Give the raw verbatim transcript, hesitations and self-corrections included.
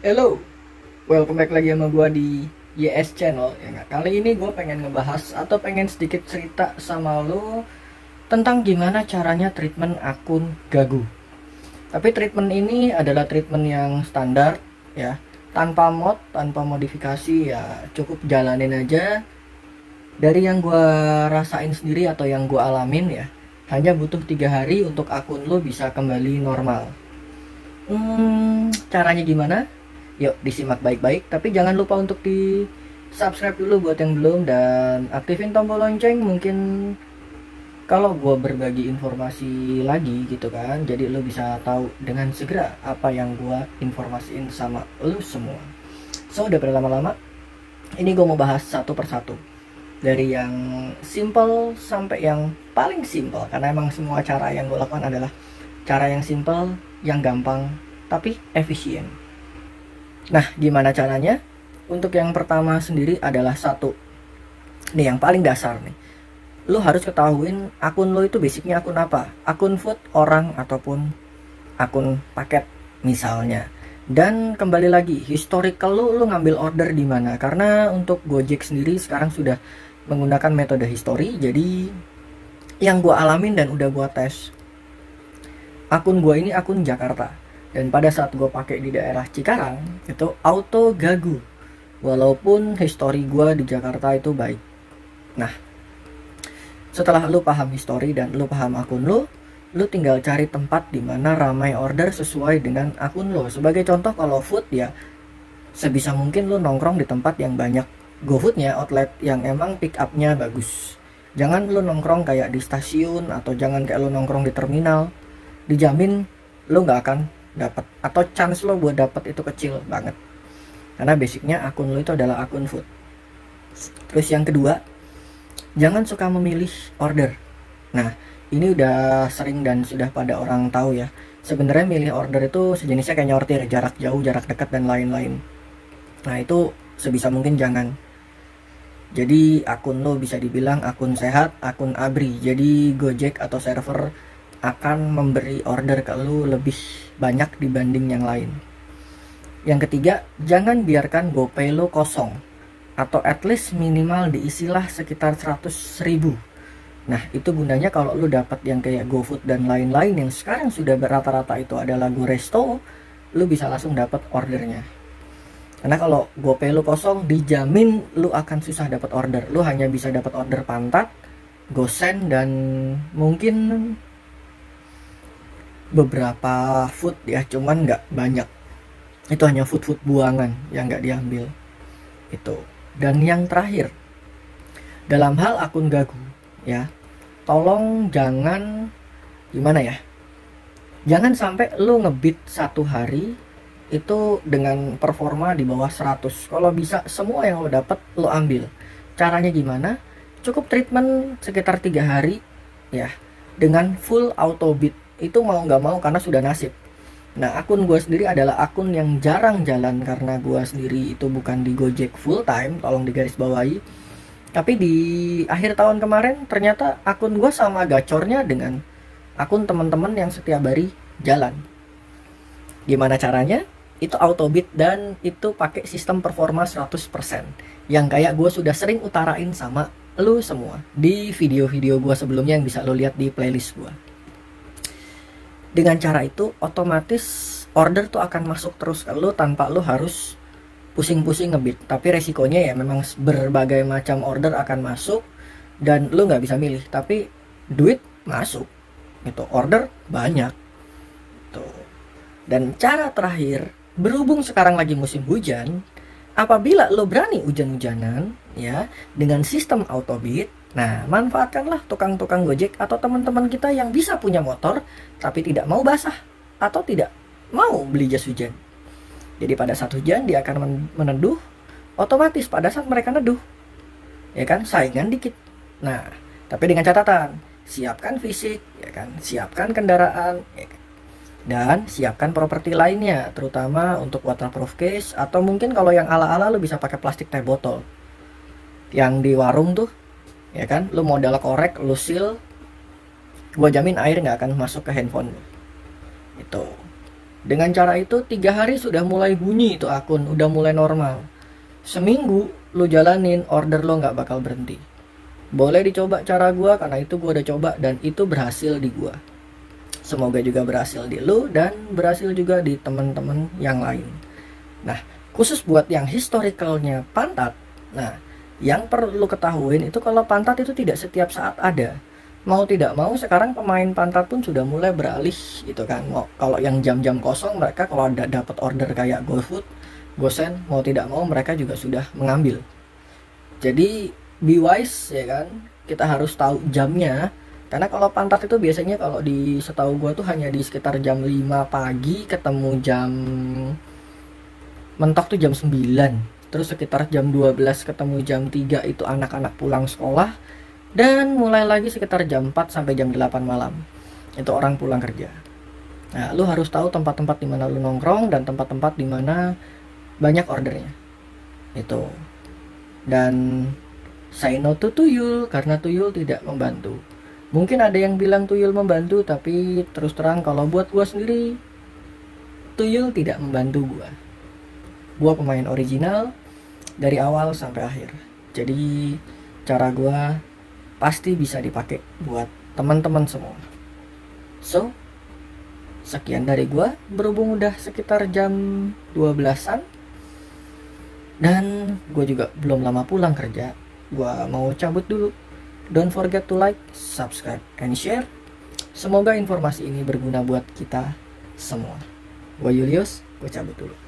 Hello, welcome back lagi sama gua di Y S Channel. Ya nggak? Kali ini gue pengen ngebahas atau pengen sedikit cerita sama lo tentang gimana caranya treatment akun Gagu. Tapi treatment ini adalah treatment yang standar ya, tanpa mod, tanpa modifikasi, ya cukup jalanin aja. Dari yang gue rasain sendiri atau yang gue alamin ya, hanya butuh tiga hari untuk akun lo bisa kembali normal. Hmm, caranya gimana? Yuk disimak baik-baik, tapi jangan lupa untuk di subscribe dulu buat yang belum, dan aktifin tombol lonceng. Mungkin kalau gue berbagi informasi lagi gitu kan, jadi lo bisa tahu dengan segera apa yang gue informasiin sama lo semua. So udah berlama-lama ini gue mau bahas satu persatu, dari yang simple sampai yang paling simple, karena emang semua cara yang gue lakukan adalah cara yang simple, yang gampang tapi efisien. Nah, gimana caranya? Untuk yang pertama sendiri adalah satu. Nih yang paling dasar nih. Lo harus ketahuin akun lo itu basicnya akun apa? Akun food orang ataupun akun paket misalnya. Dan kembali lagi, historical lo lo ngambil order di mana? Karena untuk Gojek sendiri sekarang sudah menggunakan metode history. Jadi yang gua alamin dan udah gua tes, akun gua ini akun Jakarta. Dan pada saat gue pakai di daerah Cikarang itu auto Gagu, walaupun history gue di Jakarta itu baik. Nah, setelah lu paham history dan lu paham akun lu, lu tinggal cari tempat di mana ramai order sesuai dengan akun lo. Sebagai contoh, kalau food ya sebisa mungkin lu nongkrong di tempat yang banyak GoFoodnya, outlet yang emang pick upnya bagus. Jangan lu nongkrong kayak di stasiun, atau jangan kayak lu nongkrong di terminal. Dijamin lu nggak akan dapat, atau chance lo buat dapat itu kecil banget, karena basicnya akun lo itu adalah akun food. Terus yang kedua, jangan suka memilih order. Nah, ini udah sering dan sudah pada orang tahu ya, sebenarnya milih order itu sejenisnya kayak nyortir, jarak jauh, jarak dekat, dan lain-lain. Nah, itu sebisa mungkin jangan. Jadi akun lo bisa dibilang akun sehat, akun abri. Jadi Gojek atau server akan memberi order ke lu lebih banyak dibanding yang lain. Yang ketiga, jangan biarkan GoPay lu kosong, atau at least minimal diisilah sekitar seratus ribu. Nah, itu gunanya kalau lu dapat yang kayak GoFood dan lain-lain yang sekarang sudah rata-rata itu adalah GoResto, lu bisa langsung dapat ordernya. Karena kalau GoPay lu kosong, dijamin lu akan susah dapat order. Lu hanya bisa dapat order pantat, GoSend, dan mungkin beberapa food ya, cuman nggak banyak. Itu hanya food-food buangan yang nggak diambil itu. Dan yang terakhir, dalam hal akun Gagu ya, tolong jangan gimana ya, jangan sampai lu ngebit satu hari itu dengan performa di bawah seratus. Kalau bisa semua yang lo dapat lo ambil. Caranya gimana? Cukup treatment sekitar tiga hari ya, dengan full auto bid. Itu mau nggak mau karena sudah nasib. Nah, akun gue sendiri adalah akun yang jarang jalan karena gue sendiri itu bukan di Gojek full time, tolong digarisbawahi. Tapi di akhir tahun kemarin ternyata akun gue sama gacornya dengan akun teman-teman yang setiap hari jalan. Gimana caranya? Itu auto bid dan itu pakai sistem performa seratus persen yang kayak gue sudah sering utarain sama lu semua di video-video gue sebelumnya yang bisa lo lihat di playlist gue. Dengan cara itu otomatis order tuh akan masuk terus ke lo tanpa lo harus pusing-pusing ngebit. Tapi resikonya ya memang berbagai macam order akan masuk dan lo nggak bisa milih, tapi duit masuk gitu, order banyak tuh. Dan cara terakhir, berhubung sekarang lagi musim hujan, apabila lo berani hujan-hujanan ya dengan sistem auto bid, nah manfaatkanlah tukang-tukang Gojek atau teman-teman kita yang bisa punya motor tapi tidak mau basah atau tidak mau beli jas hujan. Jadi pada saat hujan dia akan meneduh, otomatis pada saat mereka neduh ya kan saingan dikit. Nah, tapi dengan catatan, siapkan fisik ya kan, siapkan kendaraan ya kan? Dan siapkan properti lainnya, terutama untuk waterproof case, atau mungkin kalau yang ala-ala lo bisa pakai plastik teh botol yang di warung tuh ya kan, lu modal korek, lu seal, gua jamin air nggak akan masuk ke handphone itu. Dengan cara itu tiga hari sudah mulai bunyi itu akun, udah mulai normal. Seminggu lu jalanin, order lo nggak bakal berhenti. Boleh dicoba cara gua, karena itu gua udah coba dan itu berhasil di gua. Semoga juga berhasil di lu dan berhasil juga di teman-teman yang lain. Nah, khusus buat yang historicalnya pantat, nah yang perlu ketahuin itu kalau pantat itu tidak setiap saat ada. Mau tidak mau sekarang pemain pantat pun sudah mulai beralih gitu kan. Mau kalau yang jam-jam kosong mereka kalau ada dapat order kayak GoFood, GoSend, mau tidak mau mereka juga sudah mengambil. Jadi be wise ya kan. Kita harus tahu jamnya. Karena kalau pantat itu biasanya kalau di setahu gua tuh hanya di sekitar jam lima pagi ketemu jam mentok tuh jam sembilan. Terus sekitar jam dua belas ketemu jam tiga itu anak-anak pulang sekolah. Dan mulai lagi sekitar jam empat sampai jam delapan malam. Itu orang pulang kerja. Nah, lu harus tahu tempat-tempat di mana lu nongkrong dan tempat-tempat di mana banyak ordernya. Itu. Dan say no to tuyul karena tuyul tidak membantu. Mungkin ada yang bilang tuyul membantu, tapi terus terang kalau buat gua sendiri tuyul tidak membantu gua. Gua pemain original dari awal sampai akhir. Jadi cara gua pasti bisa dipakai buat teman-teman semua. So, sekian dari gua, berhubung udah sekitar jam dua belasan dan gua juga belum lama pulang kerja. Gua mau cabut dulu. Don't forget to like, subscribe, and share. Semoga informasi ini berguna buat kita semua. Gua Julius, gua cabut dulu.